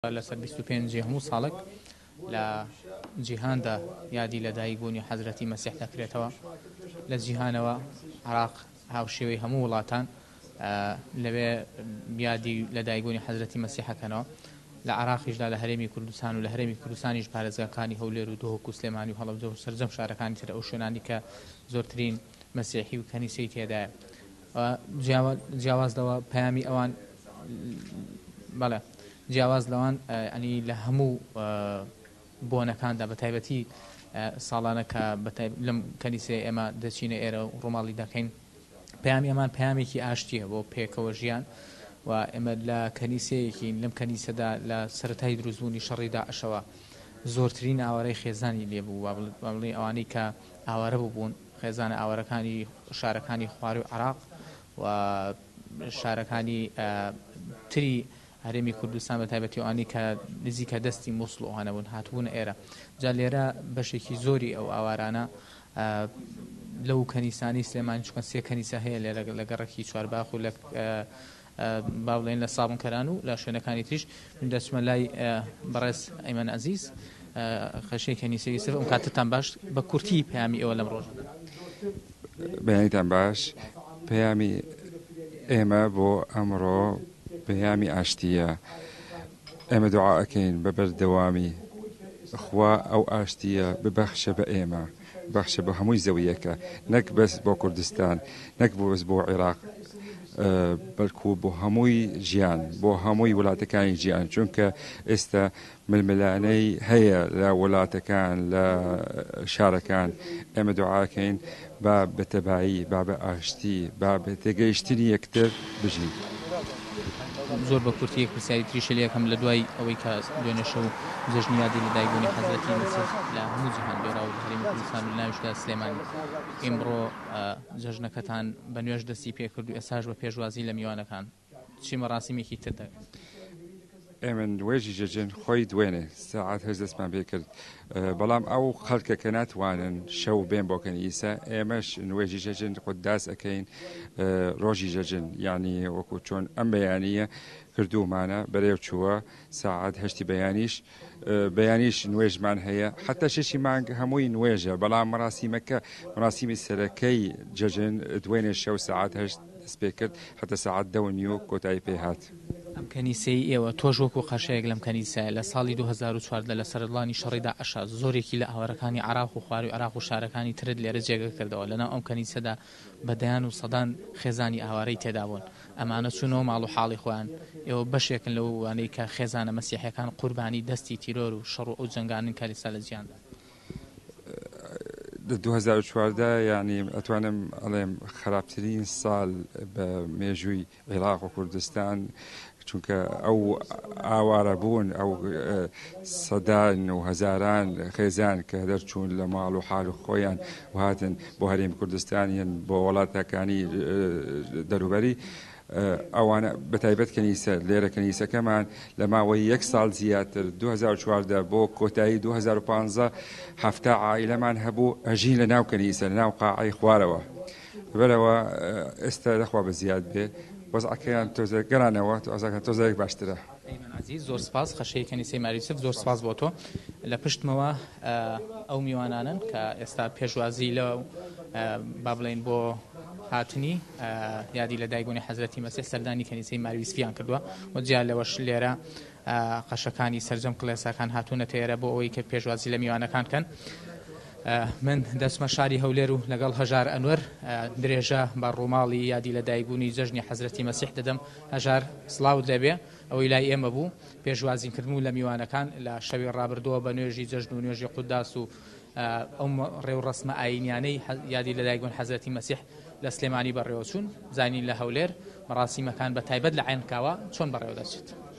لەسەر 25 هەموو ساڵێک لە جیهاندا یادی لەدایکبوونی حەزرەتی مەسیح دەکرێتەوە. لە جیهانەوە عێراق هاوشێوەی هەموو وڵاتان لەوێ یادی لەدایکبوونی حەزرەتی مەسیحەکەنەوە. لە عێراقیشدا لە هەرێمی کوردستان و لە هەرێمی کوردستانیش پارێزگاکانی هەولێر و دۆهۆک و سلێمانی و هەڵەبجە و سەرجەم شارەکانی تر ئەو شوێنانی کە زۆرترین مەسیحی و کەنیسەی تێدایە. جیاواز لەوە پەیامی ئەوان بەڵێ جیاواز لەوان ئەنی لە هەموو بۆنەکاندا بە تایبەتی ساڵانە کە لەم کەنیسەی ئێمە دەچینە ئێرە و ڕۆماڵی دەکەین، پەیامی ئەمان پەیامێکی ئاشتیە بۆ پێکەوە ژیان و ئێمە لە کەنیسەیەکی لەم کەنیسەدا لە سەرەتای دروستبوونی شەڕی داعشەوە زۆرترین ئاوارەی خێزانی لێبوو بڵێ ئەوانەی کە ئاوارە بوون خێزانە ئاوارەکانی شارەکانی خوار و عێراق و شارەکانی تری هەرێمی کوردستان بە تایبەتی ئەوانەی کە نزیکە دەستی مووسڵ ئەوانە بوون هاتبوون ئێرە. جا لێرە بەشێکی زۆری ئەو ئاوارانە لەو کەنیسانی سلێمانی چکە سێ کەنیسە هەیە لێرە لە گەڕەکی چوارباخ و لە باوڵێن لە سابونکەران و لە شوێنەکانی تریش دەچمە لای بەڕێز ئەیمەن عەزیز خەشەی کەنیسەی یوسف. ئەم کاتتان باش بە کورتی پەیامی ئێوە لەم ڕۆژەدا. بەیانیتان باش. پەیامی ئێمە بۆ ئەمڕۆ پەیامی ئاشتیە. ئێمە دوعاەکەین بە بەردەوامی خوا ئەو ئاشتیە ببەخشە بە ئێمە، بەخشە بە هەمووی زەویەکە، نەک بەس بۆ کوردستان، نەک بەس بۆ عێراق، بەڵکو بۆ هەمووی ژیان، بۆ هەمووی وڵاتەکانی ژیان، چونکە ئێستا ململانەی هەیە لە وڵاتەکان لە شارەکان. ئێمە دوعاکەین با بەتەبایی، با بە ئاشتی، با بە تێگەیشتنی یەکتر بژین. زۆر بە کورتی پرسیاری تریشە لێکم لە دوای ئەوەی کە دوێنێ شەو جەژنی یادی لەدایکبوونی حەزرەتی مەسیح لە هەموو جیهان دۆرا و هەرێمی کوردستان و ناویشدا سلێمانی، ئیمڕۆ جەژنەکەتان بە نوێژ دەستی پێکرد و ئێساش بە پێشوازی لە میوانەکان چی مەراسیمێکی تر دەکەن؟ ئێمە نوێژی جەژن خۆی دوێنێ ساعات هەز دەستمان پێ کرد، بەڵام ئەو خەڵکە کە ناتوانن شەو بێن بۆ کەنیسە، ئێمەش نوێژی جەژن قوداس ئەکەین ڕۆژی جەژن، یعنی وەکو چۆن ئەم بەیانیە کردومانە بەرێو چووە ساعات هەشتی بەیانیش نوێژمان هەیە، حتا شەشی مانگ هەمووی نوێژە، بەڵام مەراسیمەکە مەراسیمی سەرەکەی جەژن دوێنێ شەو ساعات هەشت دەست پێ کرد حتا ساعات 10:30 کۆتایی پێهات. ئەم کەنیسەی ئێوە تۆش وەکو خەشەیەک لەم کەنیسەیە لە ساڵی 2014 لە سەرڵانی شەڕی داعشە زۆرێکی لە ئاوارەکانی عێراق و خوار و عێراق و شارەکانی ترت لێرە جێگە کردەوە. لەناو ئەم کەنیسەدا بەدەیان و سەدان خێزانی ئاوارەی تێدا بوون، ئەمانە چوونەوە ماڵ و حاڵی خۆیان. ئێوە بەشێکن لەو وانەی کە خێزانە مەسیحیەکان قوربانی دەستی تیرۆر و شەڕ و ئەو جەنگانن کەلیسا لە جیهاندا. 2014 یعنی ئەتوانم ئەڵێم خراپترین ساڵ بە مێژووی عێراق و کوردستان، چونکە ئەو ئاوارە بوون، ئەو سەدان و هەزاران خێزان کە دەرچوون لە ماڵ و حال و خۆیان و هاتن بۆ هەرێمی کوردستانیان بۆ وڵاتەکانی دەروبەری، ئەوانە بەتایبەت کەنیسە لێرە کەنیسەکەمان لە ماوەی 1 ساڵ زیاتر 2014 بۆ کۆتایی 2015 هەفتا عائیلەمان هەبوو ئەژین لە ناو کەنیسە لە ناو قاعەی خوارەوە. بەرەوە ئێستا دەخوا بەزیاد بێ وەزعەکەیان تۆزە گەرانەوە، ئەزاکان تۆزەیەک باشترە. ئەیمەن عەزیز زۆر سپاس، خەشەی کەنیسەی ماری یوسف زۆر سپاس بۆ تۆ. لە پشتمەوە ئەو میوانانن کە ئێستا پێشوازی لە با بڵێن بۆ هاتنی یادی لەدایکبوونی حەزرەتی مەسیح سەردانی کەنیسەی ماری یوسفیان کردووە و جیا لەوەش لێرە قەشەکانی سەرجەم کڵێساکان هاتوونەتە ئێرە بۆ ئەوەی کە پێشوازی لە میوانەکان کەن. من دەچمە شاری هەولێر و لەگەڵ هەژار ئەنوەر درێژە بە ڕووماڵی یادی لەدایکبوونی جەژنی حەزرەتی مەسیح دەدەم. هەژار سڵاوت لەبێ، ئەوەی لای ئێمە بوو پێشوازیکردن لە میوانەکان لە شەوی ڕابردووە بە نوێژی جەژن و نوێژی قوداس و ئەو ڕێو ڕەسمە ئاینیانەی یادی لەدایکبوون حەزرەتی مەسیح لە سلێمانی بەڕێوە چوون. زانین لە هەولێر مەراسیمەکان بە تایبەت لە عێنکاوە چۆن بەڕێوە دەچێت.